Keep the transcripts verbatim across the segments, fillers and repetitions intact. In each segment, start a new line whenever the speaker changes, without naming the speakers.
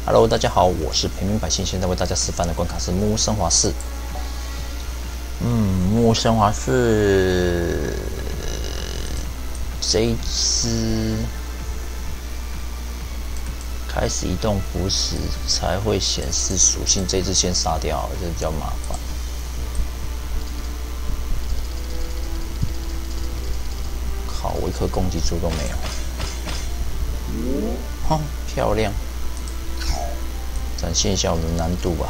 Hello， 大家好，我是平民百姓，现在为大家示范的关卡是木屋生华四。嗯，木屋生华四这一只开始移动符时才会显示属性，这一只先杀掉好了，这比较麻烦。靠，我一颗攻击珠都没有。哦，漂亮！展现一下我们的难度吧。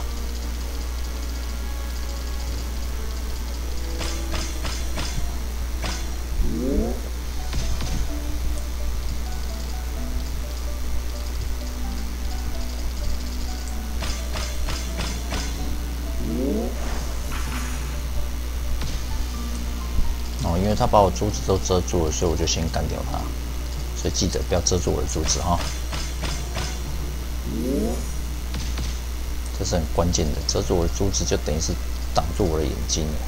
哦，因为他把我珠子都遮住了，所以我就先干掉他。所以记得不要遮住我的珠子哈。这是很关键的，遮住我的珠子就等于是挡住我的眼睛了。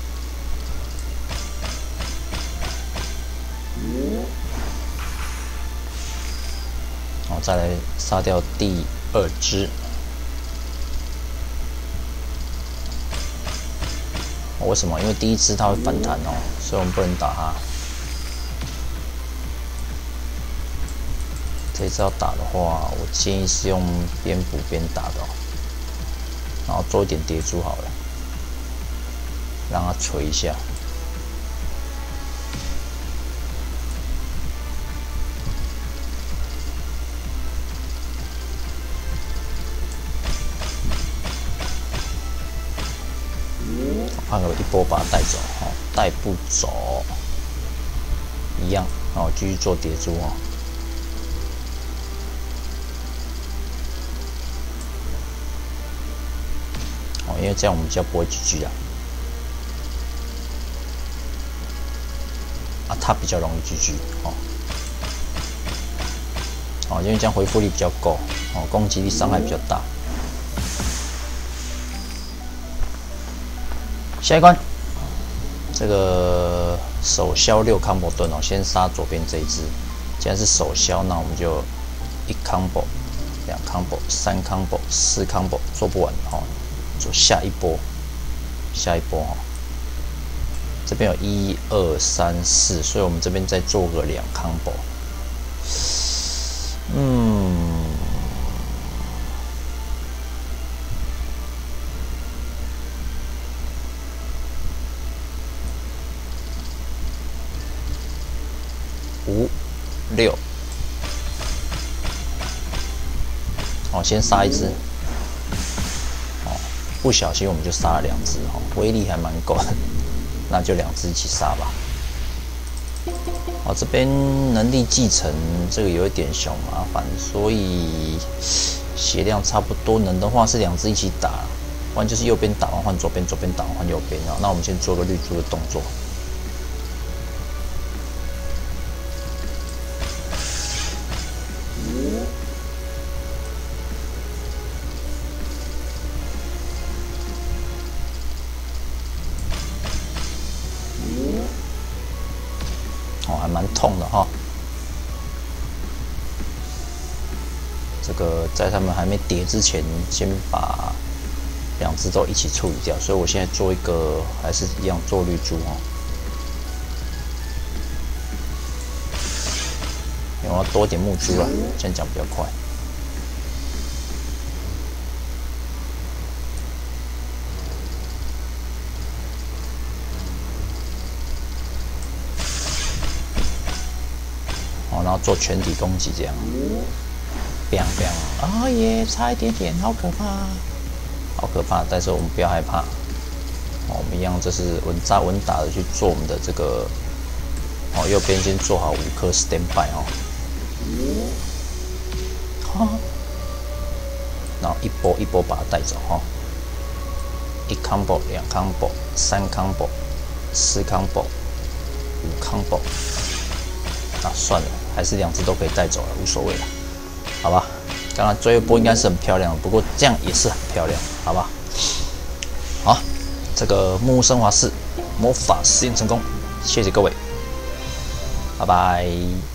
好，再来杀掉第二只。哦，为什么？因为第一只它会反弹哦，所以我们不能打它。这一次要打的话，我建议是用边补边打的哦。然后做一点叠珠好了，让它捶一下。换个一波把它带走，哦，带不走，一样，哦，继续做叠珠哦。哦，因为这样我们比较不会 G G 啊，啊，他比较容易 G G 哦。哦，因为这样回复力比较够，哦，攻击力伤害比较大。下一关，这个手削六 combo 盾哦，先杀左边这一只。既然是手削，那我们就一 combo、两 combo、三 combo、四 combo 做不完哦。做下一波，下一波哈，这边有一二三四，所以我们这边再做个两 combo。嗯，五六，好，先杀一只。不小心我们就杀了两只哈，威力还蛮够的，那就两只一起杀吧。好，这边能力继承这个有一点小麻烦，所以血量差不多，能的话是两只一起打，不然就是右边打完换左边，左边打完换右边。那我们先做个绿珠的动作。哦，还蛮痛的哈。这个在他们还没叠之前，先把两只都一起处理掉。所以我现在做一个，还是一样做绿珠哦。因为我要多点木珠啦，这样讲比较快。然后做全体攻击，这样 ，biang biang， 啊耶，差一点点，好可怕，好可怕！但是我们不要害怕，哦，我们一样就是稳扎稳打的去做我们的这个，哦，右边先做好五颗 standby 哦，哈，然后一波一波把它带走哈，一 combo， 两 combo， 三 combo， 四 combo， 五 combo。啊，算了，还是两只都可以带走了，无所谓了，好吧？刚刚最后一波应该是很漂亮，不过这样也是很漂亮，好吧？好，这个木屋生华四魔法实验成功，谢谢各位，拜拜。